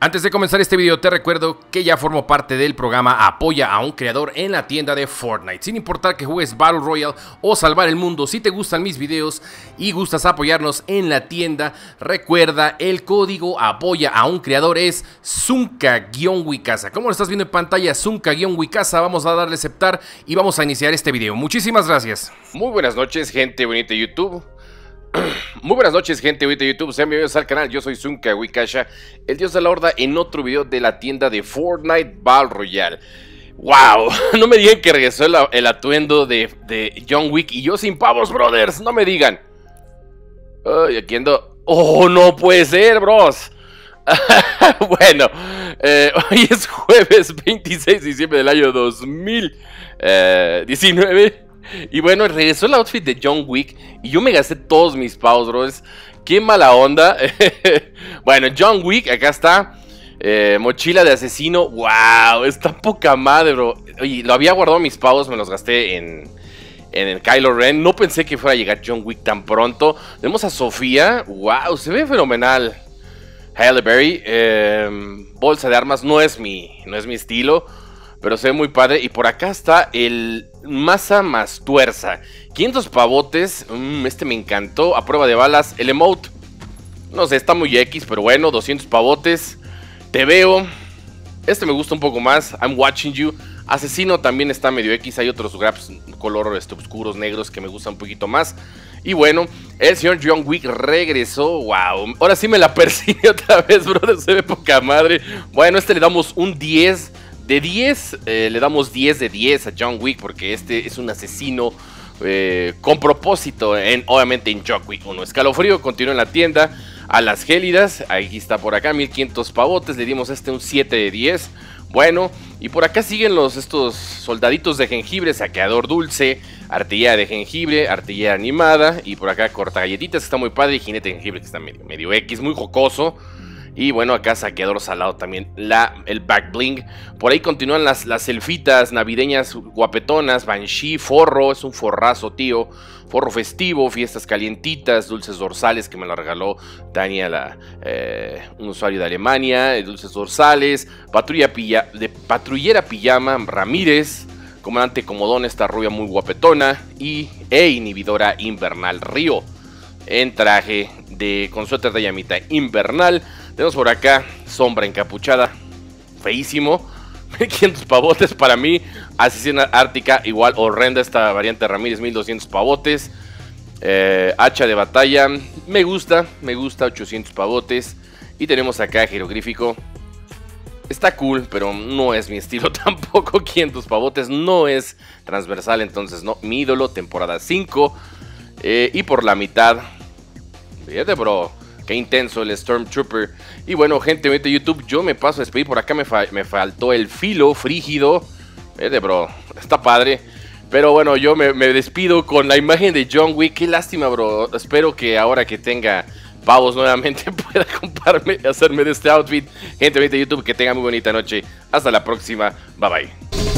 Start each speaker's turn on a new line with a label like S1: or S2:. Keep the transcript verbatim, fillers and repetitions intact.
S1: Antes de comenzar este video te recuerdo que ya formo parte del programa Apoya a un creador en la tienda de Fortnite. Sin importar que juegues Battle Royale o salvar el mundo, si te gustan mis videos y gustas apoyarnos en la tienda, recuerda el código Apoya a un creador es Zunca-Wicasa. Como lo estás viendo en pantalla, Zunca-Wicasa. Vamos a darle aceptar y vamos a iniciar este video. Muchísimas gracias. Muy buenas noches, gente bonita de YouTube. Muy buenas noches, gente bonita de YouTube, sean bienvenidos al canal. Yo soy Zunca-Wicasa, el dios de la horda, en otro video de la tienda de Fortnite Battle Royale. Wow, no me digan que regresó el, el atuendo de, de John Wick y yo sin pavos, brothers, no me digan. Ay, aquí ando. Oh, no puede ser, bros. Bueno, eh, hoy es jueves veintiséis de diciembre del año dos mil diecinueve. Y bueno, regresó el outfit de John Wick y yo me gasté todos mis pavos, bros. Qué mala onda. Bueno, John Wick, acá está. eh, Mochila de asesino. Wow, está poca madre, bro. Oye, lo había guardado mis pavos, me los gasté en, en el Kylo Ren. No pensé que fuera a llegar John Wick tan pronto. Tenemos a Sofía. Wow, se ve fenomenal. Halle Berry. eh, Bolsa de armas, no es mi, no es mi estilo, pero se ve muy padre. Y por acá está el Masa más Tuerza. quinientos pavotes. Mm, este me encantó. A prueba de balas. El emote. No sé, está muy X, pero bueno. doscientos pavotes. Te veo. Este me gusta un poco más. I'm watching you. Asesino también está medio X. Hay otros grabs color este, oscuros, negros, que me gustan un poquito más. Y bueno, el señor John Wick regresó. Wow. Ahora sí me la persigue otra vez, brother. Se ve poca madre. Bueno, este le damos un diez. De diez, eh, le damos diez de diez a John Wick, porque este es un asesino eh, con propósito, en, obviamente en John Wick uno. Escalofrío continúa en la tienda. A las gélidas, aquí está por acá, mil quinientos pavotes, le dimos este un siete de diez. Bueno, y por acá siguen los estos soldaditos de jengibre, saqueador dulce, artillería de jengibre, artillería animada, y por acá corta galletitas, que está muy padre, y jinete de jengibre, que está medio, medio X, muy jocoso. Y bueno, acá saqueador salado también, la, el back bling. Por ahí continúan las, las elfitas navideñas guapetonas. Banshee, forro, es un forrazo, tío. Forro festivo, fiestas calientitas, dulces dorsales, que me lo regaló Daniela, eh, un usuario de Alemania. Dulces dorsales, patrulla pilla, de patrullera pijama Ramírez. Comandante Comodón, esta rubia muy guapetona. Y e inhibidora invernal Río, en traje de con suéter de llamita invernal. Tenemos por acá sombra encapuchada, feísimo. quinientos pavotes para mí. Asesina ártica, igual horrenda esta variante Ramírez, mil doscientos pavotes. eh, Hacha de batalla, me gusta, me gusta, ochocientos pavotes. Y tenemos acá jeroglífico. Está cool, pero no es mi estilo tampoco. quinientos pavotes, no es transversal, entonces no. Mi ídolo, temporada cinco. eh, Y por la mitad, fíjate, bro, qué intenso el Stormtrooper. Y bueno, gente de YouTube, yo me paso a despedir. Por acá me, fa me faltó el filo frígido. Vete, bro, está padre. Pero bueno, yo me, me despido con la imagen de John Wick. Qué lástima, bro. Espero que ahora que tenga pavos nuevamente pueda comprarme, hacerme de este outfit. Gente de YouTube, que tengan muy bonita noche. Hasta la próxima. Bye bye.